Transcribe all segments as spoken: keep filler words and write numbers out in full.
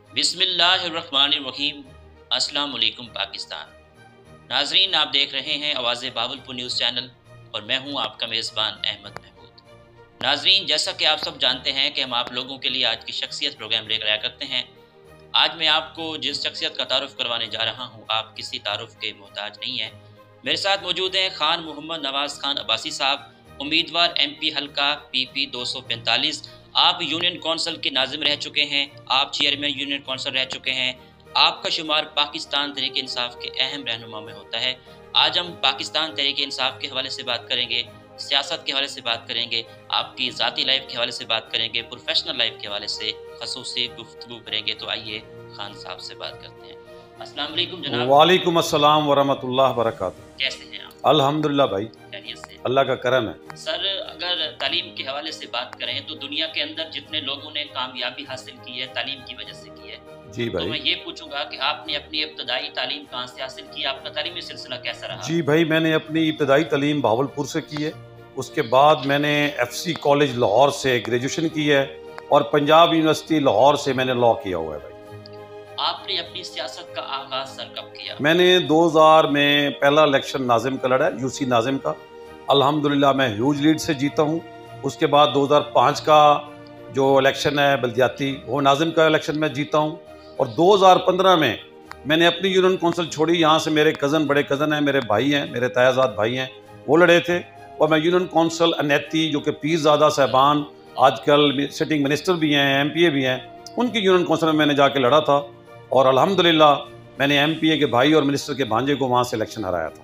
बिस्मिल्लाहिर्रहमानिर्रहीम। अस्सलाम वालेकुम पाकिस्तान। नाजरीन, आप देख रहे हैं आवाज़ बावलपुर न्यूज़ चैनल और मैं हूं आपका मेज़बान अहमद महमूद। नाजरीन, जैसा कि आप सब जानते हैं कि हम आप लोगों के लिए आज की शख्सियत प्रोग्राम लेकर आया करते हैं। आज मैं आपको जिस शख्सियत का तारुफ करवाने जा रहा हूं, आप किसी तारुफ के मोहताज नहीं हैं। मेरे साथ मौजूद हैं खान मोहम्मद नवाज़ खान अब्बासी साहब, उम्मीदवार एम पी हल्का पी पी दो सौ पैंतालीस। आप यूनियन कौंसिल के नाजिम रह चुके हैं, आप चेयरमैन यूनियन कौंसिल रह चुके हैं। आपका शुमार पाकिस्तान तहरीक इंसाफ के अहम रहनुमा में होता है। आज हम पाकिस्तान तहरीक इंसाफ के हवाले से बात करेंगे, सियासत के हवाले से बात करेंगे, आपकी ज़ाती लाइफ के हवाले से बात करेंगे, प्रोफेशनल लाइफ के हवाले से खसूसी गुफ्तगू करेंगे। तो आइए खान साहब से बात करते हैं। अस्सलाम वालेकुम जनाब। वालेकुम अस्सलाम वरहमतुल्लाह वबरकातुहू। कैसे हैं आप? अल्हम्दुलिल्लाह भाई, खैरियत से? अल्लाह का करम है। सर, अगर तालीम के हवाले से बात करें तो दुनिया के अंदर जितने लोगों ने कामयाबी हासिल की है तालीम की वजह से की है। जी भाई। तो मैं ये पूछूंगा कि आपने अपनी इब्तदाई तालीम कहाँ से हासिल की, आपका तालीमी सिलसिला कैसा रहा? जी भाई, मैंने अपनी इब्तदाई तालीम भावलपुर से की है। उसके बाद मैंने एफ सी कॉलेज लाहौर से ग्रेजुएशन की है और पंजाब यूनिवर्सिटी लाहौर से मैंने लॉ किया हुआ है भाई। आपने अपनी सियासत का आगाज सर कब किया? मैंने दो हज़ार में पहला इलेक्शन नाजिम का लड़ा है, यूसी नाजिम का। अल्हम्दुलिल्लाह मैं ह्यूज लीड से जीता हूँ। उसके बाद दो हज़ार पाँच का जो इलेक्शन है बल्दियाती, वो नाजिम का इलेक्शन में जीता हूँ। और दो हज़ार पंद्रह में मैंने अपनी यूनियन कौंसिल छोड़ी। यहाँ से मेरे कज़न, बड़े कज़न हैं, मेरे भाई हैं, मेरे तायाजाद भाई हैं, वो लड़े थे। और मैं यूनियन कौंसिल अनैती, जो कि पीरज़ादा साहबान आजकल सिटिंग मिनिस्टर भी हैं, एम पी ए भी हैं, उनकी यूनियन कौंसिल में मैंने जाके लड़ा था। और अल्हम्दुलिल्लाह मैंने एम पी ए के भाई और मिनिस्टर के भांजे को वहाँ से इलेक्शन हराया था।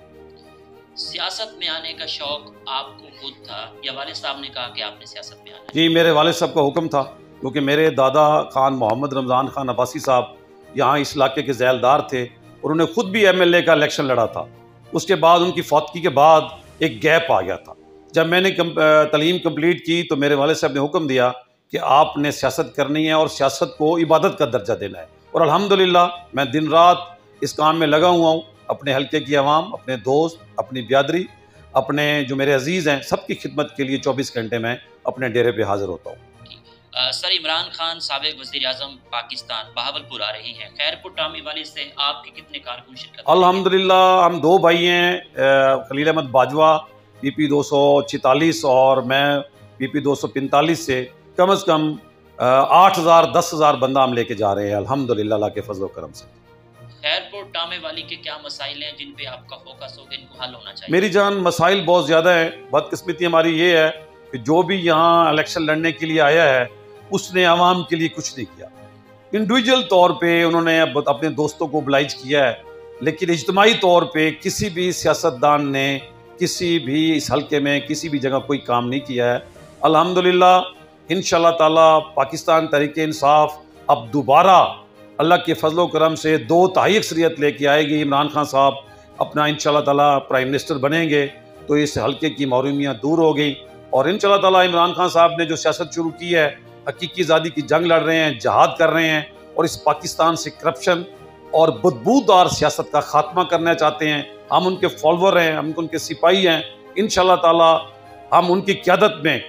सियासत में आने का शौक आपको खुद था या वालिद साहब ने कहा कि आपने सियासत में आना है? जी, मेरे वालिद साहब का हुक्म था, क्योंकि मेरे दादा खान मोहम्मद रमज़ान खान अब्बासी साहब यहाँ इस इलाके के ज़ैलदार थे और उन्हें खुद भी एम एल ए का इलेक्शन लड़ा था। उसके बाद उनकी फौतगी के बाद एक गैप आ गया था। जब मैंने तालीम कंप्लीट की तो मेरे वालिद साहब ने हुक्म दिया कि आपने सियासत करनी है और सियासत को इबादत का दर्जा देना है। और अल्हम्दुलिल्लाह मैं दिन रात इस काम में लगा हुआ हूँ। अपने हल्के की आवाम, अपने दोस्त, अपनी बिरादरी, अपने जो मेरे अजीज़ हैं, सबकी खिदमत के लिए चौबीस घंटे में अपने डेरे पे हाजिर होता हूँ। सर, इमरान खान साबिक वज़ीर आज़म पाकिस्तान बहावलपुर आ रहे हैं। खैरपुर टामी वाली से आपके कितने कारकुन शिरकत? अल्हम्दुलिल्लाह हम दो भाई हैं, खलील अहमद बाजवा पी पी दो सौ छितालीस और मैं पी पी दो सौ पैंतालीस से कम अज़ कम आठ हज़ार दस हज़ार बंदा हम लेके जा रहे हैं अल्हम्दुलिल्लाह अल्लाह के फजल करम से। खैरपुर टामे वाली के क्या मसाइल हैं जिन पे आपका फोकस होगा, इनको हल होना चाहिए? मेरी जान, मसाइल बहुत ज़्यादा है। बदकिस्मती हमारी ये है कि जो भी यहाँ इलेक्शन लड़ने के लिए आया है उसने आवाम के लिए कुछ नहीं किया। इंडिविजुअल तौर पे उन्होंने अपने दोस्तों को मोबिलाइज किया है, लेकिन इज्तिमाई तौर पे किसी भी सियासतदान ने किसी भी इस हल्के में किसी भी जगह कोई काम नहीं किया है। अल्हम्दुलिल्लाह इंशाअल्लाह ताला पाकिस्तान तहरीक इंसाफ अब दोबारा अल्लाह के फजल करम से दो ताई अक्सरियत लेके आएगी। इमरान खान साहब अपना इंशाअल्लाह ताला प्राइम मिनिस्टर बनेंगे तो इस हल्के की महरूमियाँ दूर हो गई। और इंशाअल्लाह ताला इमरान खान साहब ने जो सियासत शुरू की है, हकीकी आज़ादी की जंग लड़ रहे हैं, जहाद कर रहे हैं और इस पाकिस्तान से करप्शन और बदबूदार सियासत का खात्मा करना चाहते हैं। हम उनके फॉलोवर हैं, हम उनके सिपाही हैं। इंशाअल्लाह ताला हम उनकी क़यादत में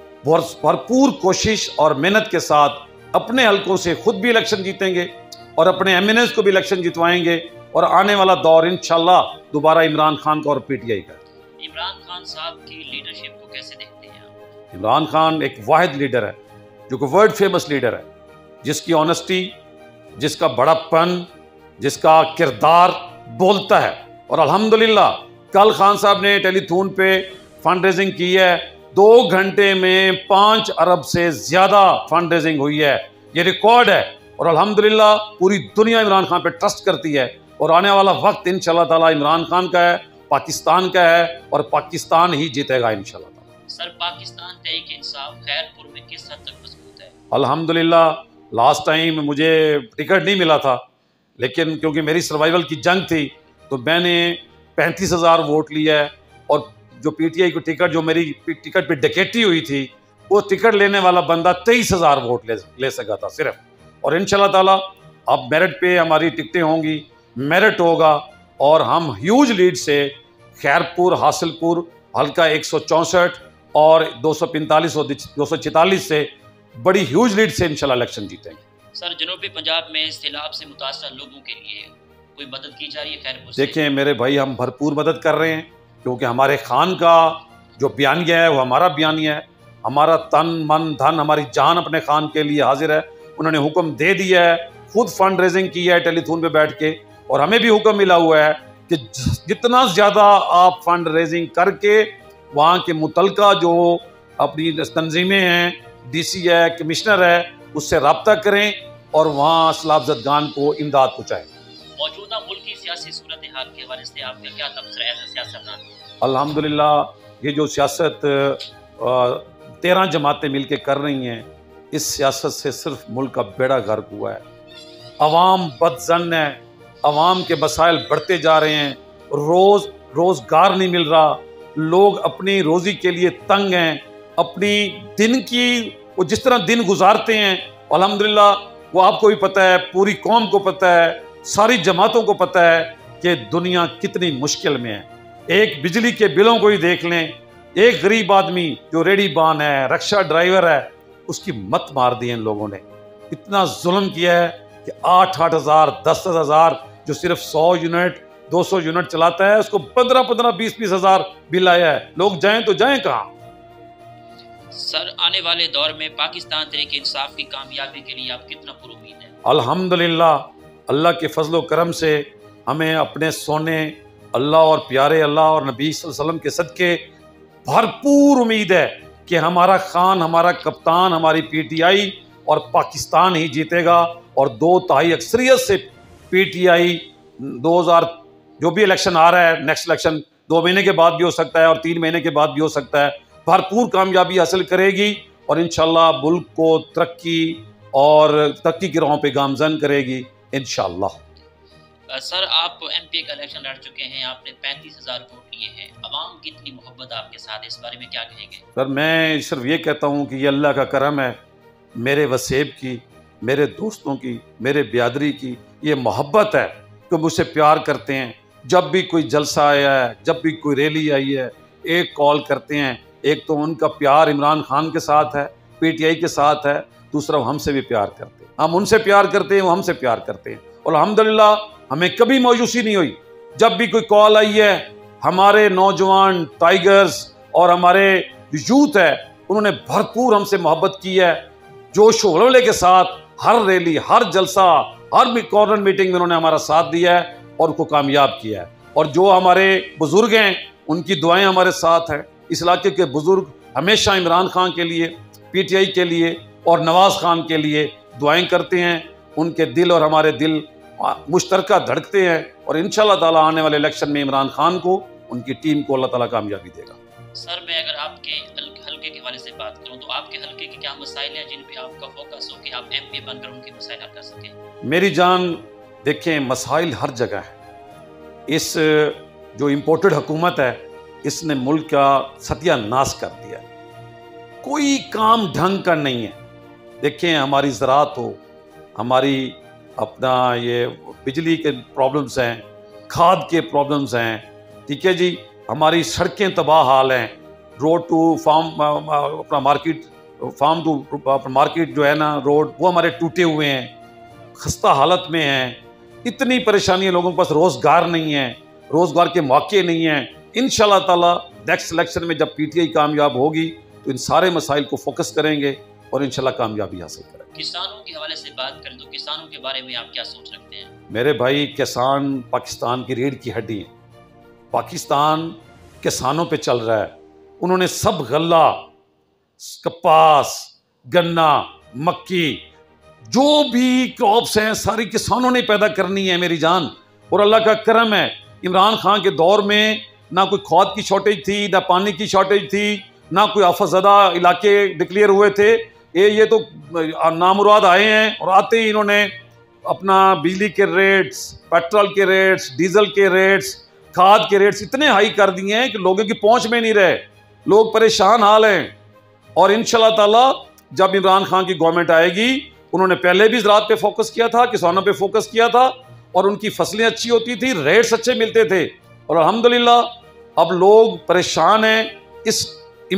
भरपूर कोशिश और मेहनत के साथ अपने हल्कों से खुद भी इलेक्शन जीतेंगे और अपने एम एन एज़ को भी इलेक्शन जितवाएंगे। और आने वाला दौर इंशाअल्लाह दोबारा इमरान खान का और पी टी आई का। इमरान खान साहब की लीडरशिप को कैसे देखते हैं आप? इमरान खान एक वाहिद लीडर है जो कि वर्ल्ड फेमस लीडर है, जिसकी ऑनेस्टी, जिसका बड़प्पन, जिसका किरदार बोलता है। और अल्हम्दुलिल्लाह कल खान साहब ने टेलीथॉन पे फंड रेजिंग की है। दो घंटे में पाँच अरब से ज़्यादा फंड रेजिंग हुई है, ये रिकॉर्ड है। और अल्हम्दुलिल्लाह पूरी दुनिया इमरान खान पे ट्रस्ट करती है और आने वाला वक्त इंशाअल्लाह ताला इमरान खान का है, पाकिस्तान का है और पाकिस्तान ही जीतेगा इंशाअल्लाह ताला। सर, पाकिस्तान तहरीक इंसाफ खैरपुर में किस हद तक मजबूत है? अल्हम्दुलिल्लाह लास्ट टाइम मुझे टिकट नहीं मिला था, लेकिन क्योंकि मेरी सर्वाइवल की जंग थी तो मैंने पैंतीस हज़ार वोट लिया है। और जो पी टी आई की टिकट, जो मेरी टिकट पे डकैती हुई थी, वो टिकट लेने वाला बंदा तेईस हज़ार वोट ले ले सका था सिर्फ। और इंशाअल्लाह ताला अब मेरिट पे हमारी टिकटें होंगी, मेरिट होगा और हम ह्यूज लीड से खैरपुर, हासिलपुर हल्का एक सौ चौंसठ और दो सौ पैंतालीस और दो सौ छितालीस से बड़ी ह्यूज लीड से इंशाल्लाह इलेक्शन जीतेंगे। सर जनूबी पंजाब में सैलाब से मुतासर लोगों के लिए कोई मदद की जा रही है? खैर देखें मेरे भाई, हम भरपूर मदद कर रहे हैं, क्योंकि हमारे खान का जो बयानिया है वो हमारा बयानिया है। हमारा तन मन धन हमारी जान अपने खान के लिए हाजिर है। उन्होंने हुक्म दे दिया है, खुद फंड रेजिंग की है टेलीथोन पे बैठ के, और हमें भी हुक्म मिला हुआ है कि जितना ज़्यादा आप फंड रेजिंग करके वहाँ के मुतलका जो अपनी तंजीमें हैं, डी सी है, कमिश्नर है, उससे रब्ता करें और वहाँ सैलाब ज़दगान को इमदाद पहुँचाएँ। मौजूदा मुल्क की सियासी सूरत हाल के हवाले से आपका क्या तबसरा है सियासतदान? अल्हम्दुलिल्लाह ये जो सियासत तेरह जमातें मिलके कर रही हैं, इस सियासत से सिर्फ मुल्क का बेड़ा गर्क हुआ है। अवाम बदज़न है, अवाम के मसाइल बढ़ते जा रहे हैं, रोज़ रोज़गार नहीं मिल रहा, लोग अपनी रोज़ी के लिए तंग हैं, अपनी दिन की वो जिस तरह दिन गुजारते हैं, अल्हम्दुलिल्लाह वो आपको भी पता है, पूरी कौम को पता है, सारी जमातों को पता है कि दुनिया कितनी मुश्किल में है। एक बिजली के बिलों को ही देख लें, एक गरीब आदमी जो रेडी बान है, रिक्शा ड्राइवर है, उसकी मत मार दी इन लोगों ने। इतना जुल्म किया है कि आठ आठ हज़ार दस दस हज़ार जो सिर्फ सौ यूनिट दो सौ यूनिट चलाता है, उसको पंद्रह पंद्रह बीस बीस हज़ार बिल आया है। लोग जाएं तो जाएं कहाँ? सर आने वाले दौर में पाकिस्तान तहरीक इंसाफ की कामयाबी के लिए आप कितना पुरुमीद हैं? अल्हम्दुलिल्लाह अल्लाह के फजल करम से हमें अपने सोने अल्लाह और प्यारे अल्लाह और नबी सल्लल्लाहु अलैहि वसल्लम के सदके भरपूर उम्मीद है कि हमारा खान, हमारा कप्तान, हमारी पीटीआई और पाकिस्तान ही जीतेगा, और दो तिहाई अक्सरियत से पीटीआई दो हज़ार जो भी इलेक्शन आ रहा है, नेक्स्ट इलेक्शन दो महीने के बाद भी हो सकता है और तीन महीने के बाद भी हो सकता है, भरपूर कामयाबी हासिल करेगी और इंशाल्लाह मुल्क को तरक्की और तरक्की की राहों पे गामजन करेगी इंशाल्लाह। सर आप एमपी का इलेक्शन लड़ चुके हैं, आपने पैंतीस हज़ार वोट लिए हैं, अवाम की इतनी मोहब्बत आपके साथ, इस बारे में क्या कहेंगे? सर मैं सिर्फ ये कहता हूँ कि ये अल्लाह का करम है, मेरे वसेब की, मेरे दोस्तों की, मेरे बिरादरी की ये मोहब्बत है कि मुझसे प्यार करते हैं। जब भी कोई जलसा आया है, जब भी कोई रैली आई है, एक कॉल करते हैं। एक तो उनका प्यार इमरान खान के साथ है, पीटीआई के साथ है, दूसरा वो हमसे भी प्यार करते हैं, हम उनसे प्यार करते हैं, वो हमसे प्यार करते हैं। और अल्हम्दुलिल्लाह हमें कभी मायूसी नहीं हुई। जब भी कोई कॉल आई है, हमारे नौजवान टाइगर्स और हमारे यूथ है, उन्होंने भरपूर हमसे मोहब्बत की है, जोश वल्वले के साथ हर रैली, हर जलसा, हर कॉर्नर मीटिंग में उन्होंने हमारा साथ दिया है और उनको कामयाब किया है। और जो हमारे बुजुर्ग हैं, उनकी दुआएं हमारे साथ हैं। इस इलाके के बुजुर्ग हमेशा इमरान खान के लिए, पीटीआई के लिए और नवाज खान के लिए दुआएं करते हैं। उनके दिल और हमारे दिल मुश्तरका धड़कते हैं और इंशाल्लाह ताला आने वाले इलेक्शन में इमरान खान को, उनकी टीम को अल्लाह ताला कामयाबी देगा। सर मैं अगर आपके हल्के के हवाले से बात करूं तो आपके हल्के के क्या मसाइल हैं जिन पे आपका फोकस हो कि आप एमपी बनकर उनके मसाइल हल कर सकें? मेरी जान देखें, मसाइल हर जगह है। इस जो इम्पोर्टेड हुकूमत है, इसने मुल्क का सत्यानाश कर दिया है। कोई काम ढंग का नहीं है। देखें हमारी ज़राअत हो, हमारी अपना ये बिजली के प्रॉब्लम्स हैं, खाद के प्रॉब्लम्स हैं, ठीक है जी, हमारी सड़कें तबाह हाल हैं, रोड टू फार्म अपना मार्केट, फार्म टू मार्केट जो है ना रोड, वो हमारे टूटे हुए हैं, खस्ता हालत में हैं। इतनी परेशानी है, लोगों के पास रोज़गार नहीं है, रोज़गार के मौके नहीं हैं। इंशाल्लाह ताला नेक्स्ट इलेक्शन में जब पीटीआई कामयाब होगी तो इन सारे मसाइल को फोकस करेंगे और इंशाल्लाह कामयाबी हासिल करेंगे। किसानों के हवाले से बात करें तो किसानों के बारे में आप क्या सोच रखते हैं? मेरे भाई, किसान पाकिस्तान की रीढ़ की हड्डी है। पाकिस्तान किसानों पे चल रहा है। उन्होंने सब गल्ला, कपास, गन्ना, मक्की, जो भी क्रॉप्स हैं सारी किसानों ने पैदा करनी है मेरी जान। और अल्लाह का करम है, इमरान खान के दौर में ना कोई खाद की शॉर्टेज थी, ना पानी की शॉर्टेज थी, ना कोई आफतज़दा इलाके डिक्लेयर हुए थे। ये ये तो नामुराद आए हैं और आते ही इन्होंने अपना बिजली के रेट्स, पेट्रोल के रेट्स, डीजल के रेट्स, खाद के रेट्स इतने हाई कर दिए हैं कि लोगों की पहुंच में नहीं रहे, लोग परेशान हाल हैं। और इंशाल्लाह ताला जब इमरान खान की गवर्नमेंट आएगी, उन्होंने पहले भी ज़राअत पे फोकस किया था, किसानों पे फोकस किया था और उनकी फसलें अच्छी होती थी, रेट्स अच्छे मिलते थे। और अल्हम्दुलिल्लाह अब लोग परेशान हैं इस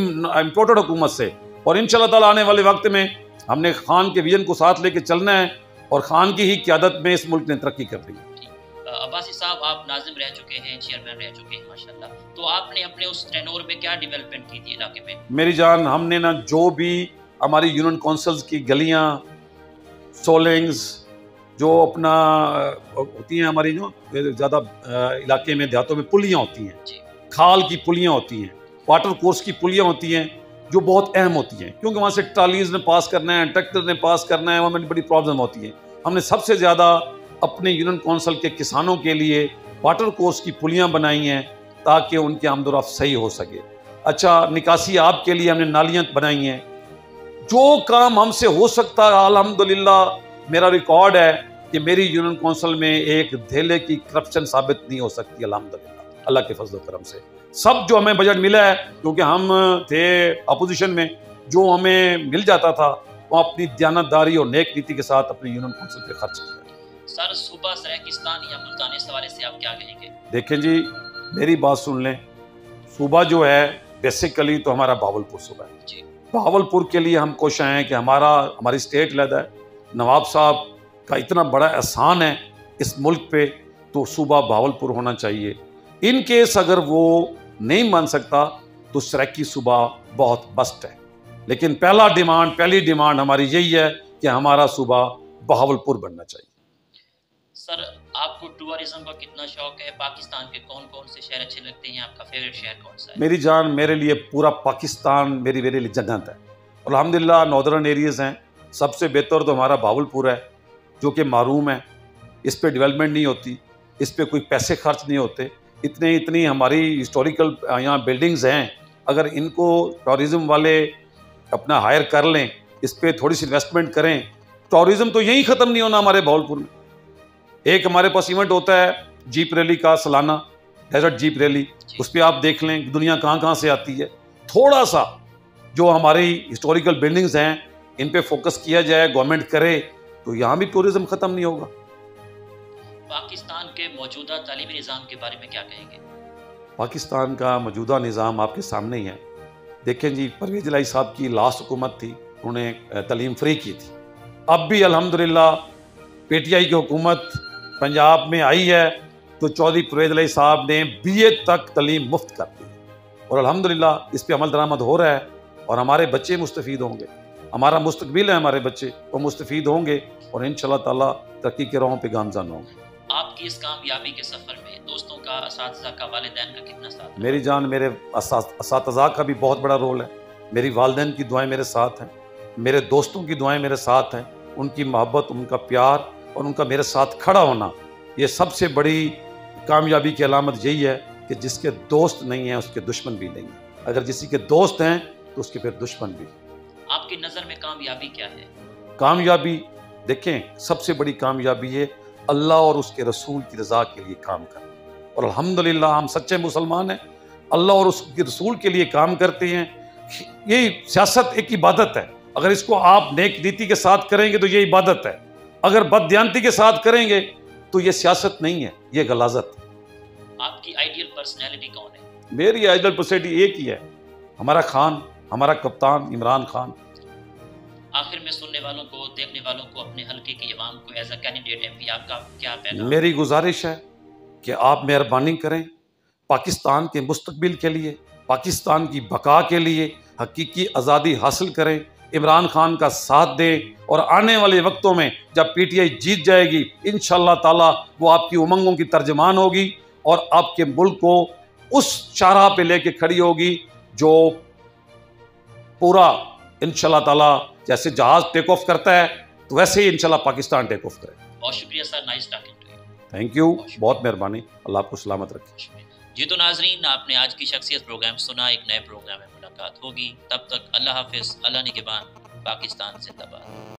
इम्पोर्टेड हुकूमत से। और इंशाल्लाह ताला आने वाले वक्त में हमने खान के विजन को साथ लेके चलना है और खान की ही क़यादत में इस मुल्क ने तरक्की कर ली है। अब्बासी साहब, आप नाज़िम रह चुके हैं, चेयरमैन रह चुके हैं माशाल्लाह, तो आपने अपने उस टेनोर में क्या डेवलपमेंट की थी इलाके में? मेरी जान, हमने ना जो भी हमारी यूनियन काउंसिल्स की गलियां, सोलिंग्स जो अपना होती हैं, हमारी जो ज़्यादा इलाके में देहातों में पुलियां होती हैं, खाल की पुलियां होती हैं, वाटर कोर्स की पुलियां होती हैं, जो बहुत अहम होती हैं, क्योंकि वहाँ से ट्रालीज ने पास करना है, ट्रैक्टर ने पास करना है, वहाँ में बड़ी प्रॉब्लम होती है। हमने सबसे ज़्यादा अपने यूनियन काउंसिल के किसानों के लिए वाटर कोर्स की पुलियां बनाई हैं ताकि उनकी आमदोरफ्त सही हो सके। अच्छा, निकासी आब के लिए हमने नालियां बनाई हैं। जो काम हमसे हो सकता है, अल्हम्दुलिल्लाह मेरा रिकॉर्ड है कि मेरी यूनियन काउंसिल में एक धेले की करप्शन साबित नहीं हो सकती, अल्हम्दुलिल्लाह अल्लाह के फजल करम से। सब जो हमें बजट मिला है, क्योंकि हम थे अपोजिशन में, जो हमें मिल जाता था वो अपनी दयानतदारी और नेक नीति के साथ अपनी यूनियन काउंसिल पे खर्च किया। सर, सूबा सराकिस्तान या मुल्तान, इस हवाले से आप क्या कहेंगे? देखें जी, मेरी बात सुन लें। सूबा जो है बेसिकली तो हमारा बहावलपुर सूबा है जी। बहावलपुर के लिए हम कोशिश हैं कि हमारा हमारी स्टेट लहदा है, नवाब साहब का इतना बड़ा एहसान है इस मुल्क पे, तो सूबा बहावलपुर होना चाहिए। इन केस अगर वो नहीं मान सकता तो सराकी सूबा बहुत बस्ट है, लेकिन पहला डिमांड पहली डिमांड हमारी यही है कि हमारा सूबा बहावलपुर बनना चाहिए। सर, आपको टूरिज्म का कितना शौक है? पाकिस्तान के कौन कौन से शहर अच्छे लगते हैं? आपका फेवरेट शहर कौन सा है? मेरी जान, मेरे लिए पूरा पाकिस्तान मेरी मेरे लिए जन्नत है। अल्हम्दुलिल्लाह नॉर्दर्न एरियाज हैं, सबसे बेहतर तो हमारा बहावलपुर है, जो कि मारूम है, इस पे डेवलपमेंट नहीं होती, इस पे कोई पैसे खर्च नहीं होते। इतने इतनी हमारी हिस्टोरिकल यहाँ बिल्डिंग्स हैं, अगर इनको टूरिज़म वाले अपना हायर कर लें, इस पर थोड़ी सी इन्वेस्टमेंट करें, टूरिज़म तो यहीं ख़त्म नहीं होना हमारे बहावलपुर में। एक हमारे पास इवेंट होता है जीप रैली का सालाना, डेजर्ट जीप रैली, उस पर आप देख लें दुनिया कहाँ कहाँ से आती है। थोड़ा सा जो हमारी हिस्टोरिकल बिल्डिंग्स हैं इन पे फोकस किया जाए, गवर्नमेंट करे, तो यहाँ भी टूरिज्म ख़त्म नहीं होगा। पाकिस्तान के मौजूदा तालीमी निज़ाम के बारे में क्या कहेंगे? पाकिस्तान का मौजूदा निज़ाम आपके सामने ही है। देखें जी, परवेज़ इलाही साहब की लास्ट हुकूमत थी, उन्होंने तालीम फ्री की थी। अब भी अल्हम्दुलिल्लाह पीटीआई की हुकूमत पंजाब में आई है तो चौधरी परवेज़ इलाही साहब ने बीए तक तालीम मुफ्त कर दी, और अल्हम्दुलिल्लाह इस पे अमल दरामद हो रहा है, और हमारे बच्चे मुस्तफ़ीद होंगे। हमारा मुस्तकबिल है, हमारे बच्चे वो मुस्तफ़ीद होंगे और इंशाअल्लाह ताला तरक्की के राहों पे गामज़न होंगे। आपकी इस कामयाबी के सफ़र में दोस्तों का, असातिज़ा का, वालिदैन का कितना साथ है? मेरी जान, मेरे असातिज़ा का भी बहुत बड़ा रोल है। मेरी वालिदैन की दुआएं मेरे साथ हैं, मेरे दोस्तों की दुआएं मेरे साथ हैं। उनकी मोहब्बत, उनका प्यार और उनका मेरे साथ खड़ा होना, ये सबसे बड़ी कामयाबी की अलामत यही है कि जिसके दोस्त नहीं हैं उसके दुश्मन भी नहीं हैं, अगर किसी के दोस्त हैं तो उसके फिर दुश्मन भी। आपकी नज़र में कामयाबी क्या है? कामयाबी देखें, सबसे बड़ी कामयाबी है अल्लाह और उसके रसूल की रज़ा के लिए काम करना, और अल्हम्दुलिल्लाह हम सच्चे मुसलमान हैं, अल्लाह और उसके रसूल के लिए काम करते हैं। ये सियासत एक इबादत है, अगर इसको आप नेक नीति के साथ करेंगे तो ये इबादत है, अगर बददियानती के साथ करेंगे तो ये सियासत नहीं है, ये गलाजत है। आपकी आइडियल पर्सनैलिटी कौन है? मेरी आइडियल पर्सनैलिटी एक ही है, हमारा खान, हमारा कप्तान इमरान खान। आखिर में सुनने वालों को, देखने वालों को, अपने हल्के की अवाम को एज अ कैंडिडेट एमपी आपका क्या पैगाम? मेरी गुजारिश है कि आप मेहरबानी करें, पाकिस्तान के मुस्तकबिल के लिए, पाकिस्तान की बका के लिए हकीकी आज़ादी हासिल करें, इमरान खान का साथ दें, और आने वाले वक्तों में जब पीटीआई जीत जाएगी इंशाअल्लाह ताला वो आपकी उमंगों की तर्जमान होगी और आपके मुल्क को उस शाहराह पे लेके खड़ी होगी जो पूरा इंशाअल्लाह ताला जैसे जहाज टेक ऑफ करता है तो वैसे ही इंशाअल्लाह पाकिस्तान टेक ऑफ करे। बहुत शुक्रिया sir, nice talking to you. Thank you, बहुत मेहरबानी, अल्लाह आपको सलामत रखे। जी तो नाजरीन, आपने आज की शख्सियत प्रोग्राम सुना, एक नए प्रोग्राम में मुलाकात होगी, तब तक अल्लाह हाफिज़, अल्लाह निगहबान, पाकिस्तान जिंदाबाद।